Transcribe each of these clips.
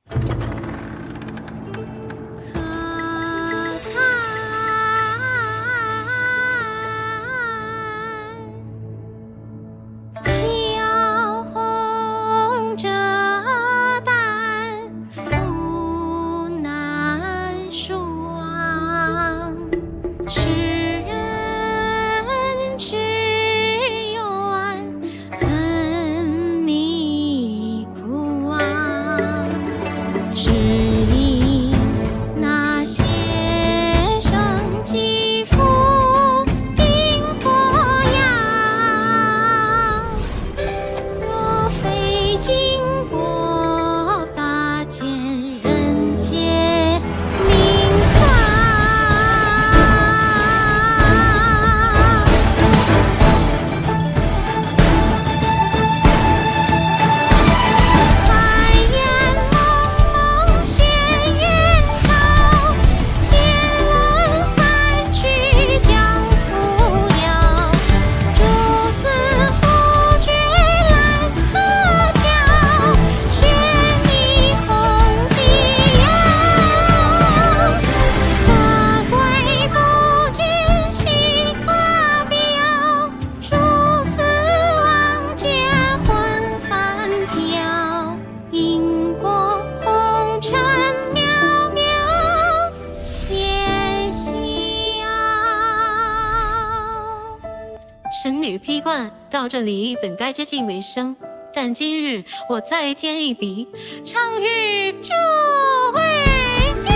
神女披冠，到这里本该接近尾声，但今日我再添一笔，唱与诸位听。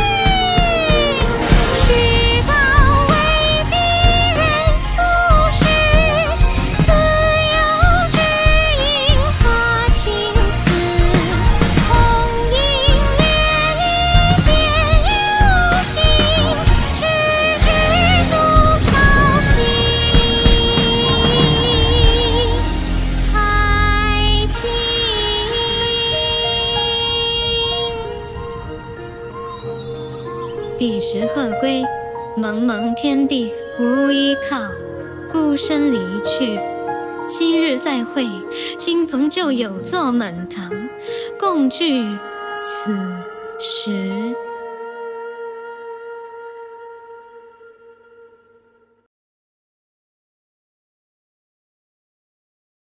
虚报未必人不识，自有知音何情此？红颜烈烈见流星，痴痴怒潮汐。彼时鹤归，蒙蒙天地无依靠，孤身离去。今日再会，亲朋旧友坐满堂，共聚此时。